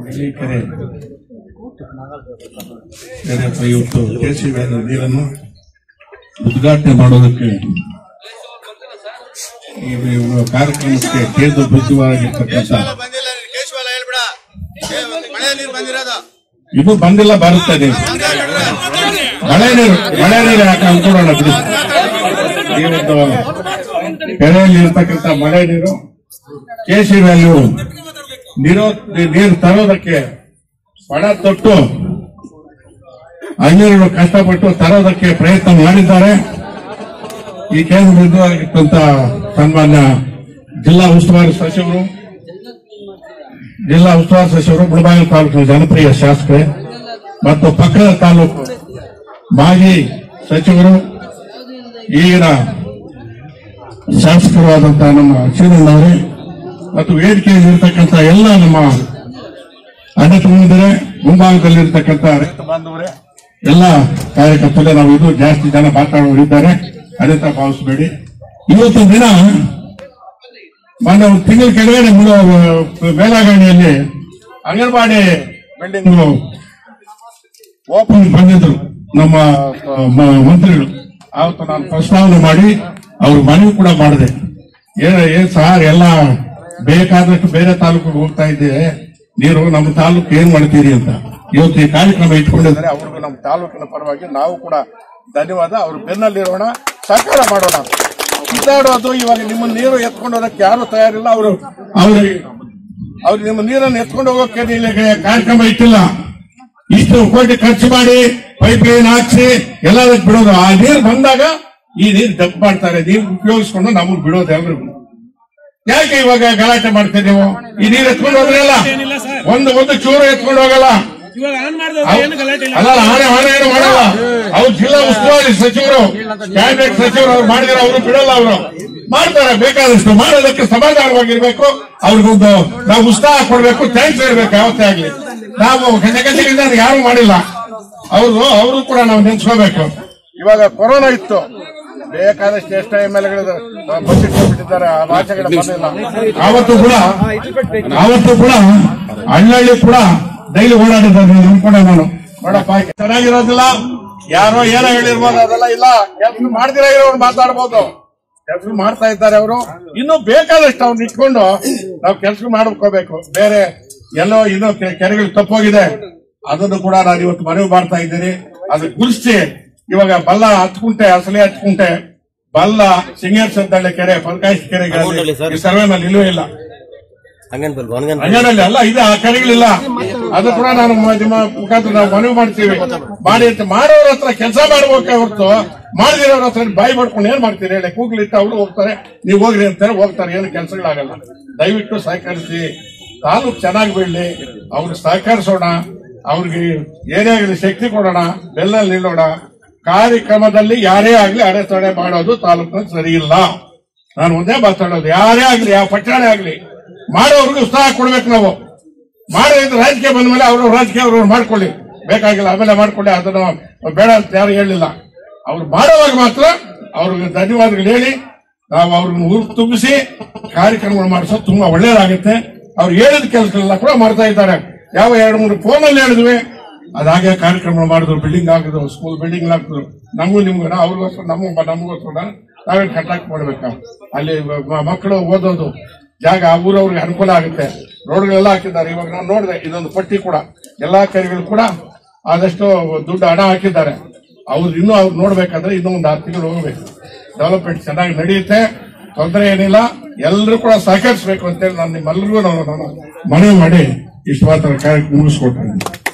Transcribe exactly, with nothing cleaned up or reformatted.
ಕೆರೆ ಇವತ್ತು KC valley ನೀರನ್ನು ಉದ್ಘಾಟನೆ ಮಾಡೋದಕ್ಕೆ ಈ ಕಾರ್ಯಕ್ರಮಕ್ಕೆ ಕೇಂದ್ರ ಬುದ್ಧಿವಾಗಿರ್ತಕ್ಕಂಥ ಇದು ಬಂದಿಲ್ಲ ಬರುತ್ತೆ ನೀವು ಮಳೆ ನೀರು ಮಳೆ ನೀರು ಯಾಕೆ ಅನ್ಕೊಡೋಣ ಬಿಡಿ. ಈ ಒಂದು ಕೆರೆಯಲ್ಲಿ ಇರ್ತಕ್ಕಂಥ ಮಳೆ ನೀರು ಕೆಸಿ ವ್ಯಾಲ್ಯೂ ನೀರು ನೀರು ತರೋದಕ್ಕೆ ಪಣ ತೊಟ್ಟು ಅನ್ಯರು ಕಷ್ಟಪಟ್ಟು ತರೋದಕ್ಕೆ ಪ್ರಯತ್ನ ಮಾಡಿದ್ದಾರೆ. ಈ ಕೇಂದ್ರ ಬಿಂದುವಾಗಿರ್ತಂತ ಸನ್ಮಾನ್ಯ ಜಿಲ್ಲಾ ಉಸ್ತುವಾರಿ ಸಚಿವರು ಜಿಲ್ಲಾ ಉಸ್ತುವಾರಿ ಸಚಿವರು ಮುಳಬಾಗಿಲು ತಾಲೂಕಿನ ಜನಪ್ರಿಯ ಶಾಸಕರೇ ಮತ್ತು ಪಕ್ಕದ ತಾಲೂಕು ಮಾಜಿ ಸಚಿವರು ಈಗಿನ ಶಾಸಕರಾದಂತಹ ನಮ್ಮ ಶ್ರೀರಣ್ಣವರೇ ಮತ್ತು ವೇದಿಕೆಯಲ್ಲಿ ಇರತಕ್ಕಂಥ ಎಲ್ಲ ನಮ್ಮ ಅಣ್ಣ ತಮ್ಮಂದಿರೇ ಮುಂಭಾಗದಲ್ಲಿರ್ತಕ್ಕಂಥ ರೈತ ಬಾಂಧವರೇ ಎಲ್ಲ ಕಾರ್ಯಕರ್ತರೇ ನಾವು ಇದು ಜಾಸ್ತಿ ಜನ ಮಾತಾಡೋರಿದ್ದಾರೆ ಅದೇ ಭಾವಿಸಬೇಡಿ. ಇವತ್ತಿನ ದಿನ ಮೊನ್ನೆ ಒಂದು ತಿಂಗಳ ಕೆಳಗಡೆ ಬೇಲಾಗಣಿಯಲ್ಲಿ ಅಂಗನವಾಡಿ ಬಿಲ್ಡಿಂಗ್ ಓಪನ್ ಬಂದಿದ್ರು ನಮ್ಮ ಮಂತ್ರಿಗಳು. ಅವತ್ತು ನಾನು ಪ್ರಸ್ತಾವನೆ ಮಾಡಿ ಅವ್ರ ಮನವಿ ಕೂಡ ಮಾಡಿದೆ. ಏನ್ ಸಾರ್ ಎಲ್ಲ ಬೇಕಾದಷ್ಟು ಬೇರೆ ತಾಲೂಕಿಗೆ ಹೋಗ್ತಾ ಇದ್ದೇವೆ, ನೀರು ನಮ್ಮ ತಾಲೂಕು ಏನ್ ಮಾಡ್ತೀರಿ ಅಂತ ಇವತ್ತು ಈ ಕಾರ್ಯಕ್ರಮ ಇಟ್ಕೊಂಡಿದ್ದಾರೆ. ಅವ್ರಿಗೂ ನಮ್ಮ ತಾಲೂಕಿನ ಪರವಾಗಿ ನಾವು ಕೂಡ ಧನ್ಯವಾದ. ಅವ್ರ ಬೆನ್ನಲ್ಲಿರೋಣ, ಸಹಕಾರ ಮಾಡೋಣ. ಕಿತ್ತಾಡೋದು ಇವಾಗ ನಿಮ್ಮ ನೀರು ಎತ್ಕೊಂಡು ಹೋಗಕ್ಕೆ ಯಾರು ತಯಾರಿಲ್ಲ. ಅವರು ಅವ್ರಿಗೆ ಅವ್ರು ನಿಮ್ಮ ನೀರನ್ನು ಎತ್ಕೊಂಡು ಹೋಗೋಕೆ ಕಾರ್ಯಕ್ರಮ ಇಟ್ಟಿಲ್ಲ. ಇಷ್ಟು ಕೋಟಿ ಖರ್ಚು ಮಾಡಿ ಪೈಪ್ ಲೈನ್ ಹಾಕ್ಸಿ ಎಲ್ಲದಕ್ಕೆ ಬಿಡೋದು. ಆ ನೀರು ಬಂದಾಗ ಈ ನೀರು ಡಂಪ್ ಮಾಡ್ತಾರೆ. ನೀವು ಉಪಯೋಗಿಸ್ಕೊಂಡು ನಮಗ್ ಬಿಡೋದು ಎಲ್ರಿಗೂ. ಯಾಕೆ ಇವಾಗ ಗಲಾಟೆ ಮಾಡ್ತೀರಿ ನೀವು? ಈ ನೀರು ಎತ್ಕೊಂಡು ಹೋದ್ರಲ್ಲ, ಒಂದು ಒಂದು ಚೂರು ಎತ್ಕೊಂಡು ಹೋಗಲ್ಲ. ಅಲ್ಲ ಆನೆ ಆನೆ ಏನು ಮಾಡಲ್ಲ. ಅವ್ರು ಜಿಲ್ಲಾ ಉಸ್ತುವಾರಿ ಸಚಿವರು ಕ್ಯಾಬಿನೆಟ್ ಸಚಿವರು ಅವ್ರು ಮಾಡಿದ್ರೆ ಅವರು ಬಿಡಲ್ಲ. ಅವರು ಮಾಡ್ತಾರೆ ಬೇಕಾದಷ್ಟು. ಮಾಡೋದಕ್ಕೆ ಸಮಾಧಾನವಾಗಿರ್ಬೇಕು. ಅವ್ರಿಗೊಂದು ನಾವು ಉತ್ಸಾಹ ಕೊಡ್ಬೇಕು, ಥ್ಯಾಂಕ್ಸ್ ಹೇಳ್ಬೇಕು. ಯಾವತ್ತೇ ಆಗ್ಲಿ ನಾವು ಗಜಗಜದಿಂದ ಯಾರು ಮಾಡಿಲ್ಲ. ಅವರು ಅವರು ಕೂಡ ನಾವು ನೆನ್ಸ್ಕೋಬೇಕು. ಇವಾಗ ಕೊರೋನಾ ಇತ್ತು, ಬೇಕಾದಷ್ಟು ಎಷ್ಟು ಎಮ್ ಎಲ್ ಗಳು ಬಜೆಟ್ ಕೊಟ್ಬಿಟ್ಟಿದ್ದಾರೆ. ಆ ಭಾಷೆಗಳ ಬಂದಿಲ್ಲ. ಅವತ್ತು ಕೂಡ ಅವತ್ತು ಕೂಡ ಹಳ್ಳಿ ಕೂಡ ಡೈಲಿ ಓಡಾಡಿದ್ದಾರೆ. ಅನ್ಕೊಂಡೆ ನಾನು ನೋಡಪ್ಪ ಚೆನ್ನಾಗಿರೋದಿಲ್ಲ. ಯಾರೋ ಏನೋ ಹೇಳಿರ್ಬೋದು, ಅದೆಲ್ಲ ಇಲ್ಲ. ಕೆಲಸ ಮಾಡ್ದಿರ ಇರೋರು ಮಾತಾಡ್ಬೋದು. ಕೆಲಸ ಮಾಡ್ತಾ ಇದ್ದಾರೆ ಅವರು. ಇನ್ನು ಬೇಕಾದಷ್ಟು ಅವ್ರನ್ನ ಇಟ್ಕೊಂಡು ನಾವು ಕೆಲಸ ಮಾಡ್ಕೋಬೇಕು. ಬೇರೆ ಎಲ್ಲೋ ಇನ್ನೂ ಕೆರೆಗಳು ತಪ್ಪೋಗಿದೆ, ಅದನ್ನು ಕೂಡ ನಾನು ಇವತ್ತು ಮನವಿ ಮಾಡ್ತಾ ಇದ್ದೀನಿ. ಅದು ಗುರುಸಿ ಇವಾಗ ಬಲ್ಲ ಹತ್ಕುಂಟೆ ಅಸಲಿ ಹತ್ಕುಂಟೆ ಬಲ್ಲ ಸಿಂಗೇರ್ ಸಂತಳ್ಳಿ ಕೆರೆ ಪಲ್ಕಾಯಿಸಿ ಕೆರೆಗೆ ಸರ್ವೆನಲ್ಲಿ ಇಲ್ಲವೇ ಇಲ್ಲ. ಅಂಗನಲ್ಲಿ ಅಲ್ಲ ಇದು ಆ ಕೆರೆಗಳಿಲ್ಲ. ಅದು ಕೂಡ ನಾನು ನಿಮ್ಮ ಮುಖಾಂತರ ನಾವು ಮನವಿ ಮಾಡ್ತೀವಿ. ಮಾಡಿ ಅಂತ ಮಾಡೋರ ಹತ್ರ ಕೆಲಸ ಮಾಡಬೇಕೆ ಹೊರತು ಮಾಡದಿರೋರ ಹತ್ರ ಬಾಯಿ ಮಾಡ್ಕೊಂಡು ಏನ್ ಮಾಡ್ತೀರಿ ಹೇಳಿ. ಕೂಗ್ಲಿಟ್ಟು ಅವರು ಹೋಗ್ತಾರೆ, ನೀವು ಹೋಗ್ರಿ ಅಂತಾರೆ, ಹೋಗ್ತಾರೆ. ಏನು ಕೆಲಸಗಳಾಗಲ್ಲ. ದಯವಿಟ್ಟು ಸಹಕರಿಸಿ. ತಾಲೂಕು ಚೆನ್ನಾಗಿ ಬೆಳ್ಳಿ, ಅವ್ರಿಗೆ ಸಹಕರಿಸೋಣ. ಅವ್ರಿಗೆ ಏನೇ ಆಗಲಿ ಶಕ್ತಿ ಕೊಡೋಣ, ಬೆಲ್ಲಲ್ಲಿ ನಿಲ್ಲೋಣ. ಕಾರ್ಯಕ್ರಮದಲ್ಲಿ ಯಾರೇ ಆಗ್ಲಿ ಅಡೆತಡೆ ಮಾಡೋದು ತಾಲೂಕಿನಲ್ಲಿ ಸರಿ ಇಲ್ಲ. ನಾನು ಒಂದೇ ಮಾತಾಡೋದು, ಯಾರೇ ಆಗ್ಲಿ ಯಾವ ಪಟ್ಟಣ ಆಗ್ಲಿ ಮಾಡೋರ್ಗೆ ಉತ್ಸಾಹ ಕೊಡ್ಬೇಕು. ನಾವು ಮಾಡೋದು ರಾಜಕೀಯ ಬಂದ ಮೇಲೆ ಅವರು ರಾಜಕೀಯ ಅವ್ರವ್ರು ಮಾಡ್ಕೊಳ್ಳಿ, ಬೇಕಾಗಿಲ್ಲ ಆಮೇಲೆ ಮಾಡ್ಕೊಳ್ಳಿ. ಅದನ್ನು ಬೇಡ ಅಂತ ಯಾರು ಹೇಳಿಲ್ಲ. ಅವ್ರು ಮಾಡೋವಾಗ ಮಾತ್ರ ಅವ್ರಿಗೆ ಧನ್ಯವಾದಗಳು ಹೇಳಿ ನಾವು ಅವ್ರನ್ನ ಊರು ತುಂಬಿಸಿ ಕಾರ್ಯಕ್ರಮಗಳು ಮಾಡಿಸೋದು ತುಂಬಾ ಒಳ್ಳೇದಾಗುತ್ತೆ. ಅವ್ರು ಹೇಳಿದ ಕೆಲಸಗಳೆಲ್ಲ ಕೂಡ ಮಾಡ್ತಾ ಇದ್ದಾರೆ. ಯಾವ ಎರಡು ಮೂರು ಫೋನಲ್ಲಿ ಹೇಳಿದ್ವಿ, ಅದಾಗೆ ಕಾರ್ಯಕ್ರಮ ಮಾಡಿದ್ರು. ಬಿಲ್ಡಿಂಗ್ ಹಾಕಿದ್ರು, ಸ್ಕೂಲ್ ಬಿಲ್ಡಿಂಗ್ ಹಾಕಿದ್ರು. ನಮಗೂ ನಿಮ್ಗೆ ಅವ್ರಿಗೋಸ್ಕರ ನಮಗೂ ನಮಗೋಸ್ಕರ ನಾವೇ ಕಟ್ಟಾಕ್ ಮಾಡ್ಬೇಕ. ಅಲ್ಲಿ ಮಕ್ಕಳು ಓದೋದು ಜಾಗ ಆ ಊರವ್ರಿಗೆ ಅನುಕೂಲ ಆಗುತ್ತೆ. ರೋಡ್ಗಳೆಲ್ಲ ಹಾಕಿದ್ದಾರೆ. ಇವಾಗ ನಾನು ನೋಡಿದೆ ಇದೊಂದು ಪಟ್ಟಿ ಕೂಡ ಎಲ್ಲಾ ಕೆರೆಗಳು ಕೂಡ ಆದಷ್ಟು ದುಡ್ಡು ಹಣ ಹಾಕಿದ್ದಾರೆ. ಅವ್ರು ಇನ್ನೂ ಅವ್ರು ನೋಡ್ಬೇಕಂದ್ರೆ ಇನ್ನೂ ಒಂದು ಆರು ತಿಂಗಳು ಹೋಗ್ಬೇಕು. ಡೆವಲಪ್ಮೆಂಟ್ ಚೆನ್ನಾಗಿ ನಡೆಯುತ್ತೆ, ತೊಂದರೆ ಏನಿಲ್ಲ. ಎಲ್ಲರೂ ಕೂಡ ಸಹಕರಿಸಬೇಕು ಅಂತೇಳಿ ನಾನು ನಿಮ್ಮೆಲ್ಲರಿಗೂ ನಾನು ಮನವಿ ಮಾಡಿ ಇಷ್ಟು ಮಾತ್ರ ಕಾರ್ಯಕ್ರಮ ಮುಗಿಸ್ಕೊಡ್ತೇನೆ.